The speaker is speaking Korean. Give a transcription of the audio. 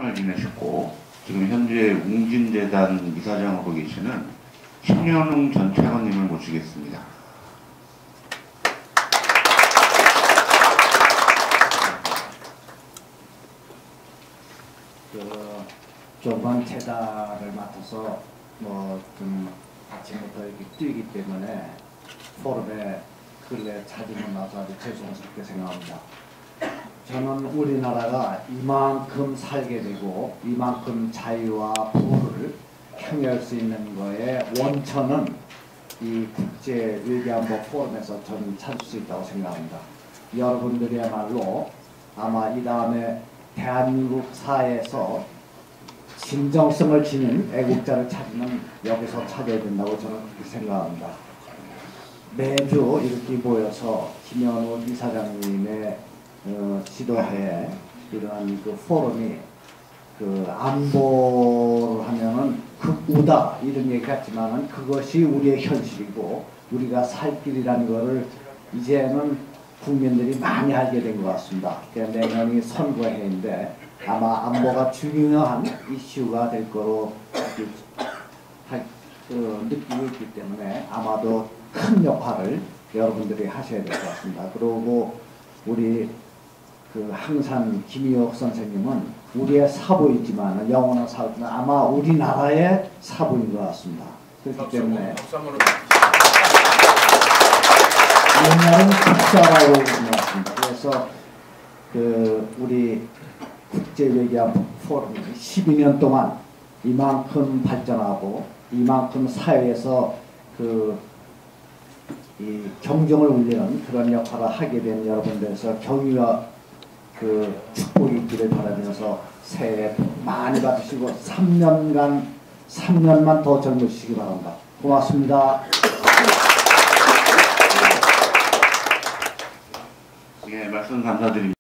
을 지내셨고 지금 현재 웅진재단 이사장으로 계시는 신현웅 전 차관님을 모시겠습니다. 조그만 재단을 맡아서 좀 아침부터 이렇게 뛰기 때문에 포럼에 근래 자주는 나서 아주 죄송스럽게 생각합니다. 저는 우리나라가 이만큼 살게 되고 이만큼 자유와 부를 향유할 수 있는 거에 원천은 이 국제 외교안보 포럼에서 저는 찾을 수 있다고 생각합니다. 여러분들이야말로 아마 이 다음에 대한민국 사회에서 진정성을 지닌 애국자를 찾으면 여기서 찾아야 된다고 저는 그렇게 생각합니다. 매주 이렇게 모여서 김현우 이사장님의 지도하에 이러한 그 포럼이 안보를 하면은 극우다 이런 얘기 같지만은 그것이 우리의 현실이고 우리가 살 길이라는 거를 이제는 국민들이 많이 알게 된 것 같습니다. 내년이 선거해인데 아마 안보가 중요한 이슈가 될 거로 느끼고 있기 때문에 아마도 큰 역할을 여러분들이 하셔야 될 것 같습니다. 그리고 우리 항상 김희옥 선생님은 우리의 사부이지만 영원한 사부지만 아마 우리나라의 사부인 것 같습니다. 그렇기 때문에 옛날은 국사라고 불렀습니다. 그래서 우리 국제외교안보 포럼이 12년 동안 이만큼 발전하고 이만큼 사회에서 이 경쟁을 울리는 그런 역할을 하게 된 여러분들에서 경의와 축복이 있기를 바라면서 새해 복 많이 받으시고 3년만 더 젊으시기 바랍니다. 고맙습니다. 예, 말씀 감사드립니다.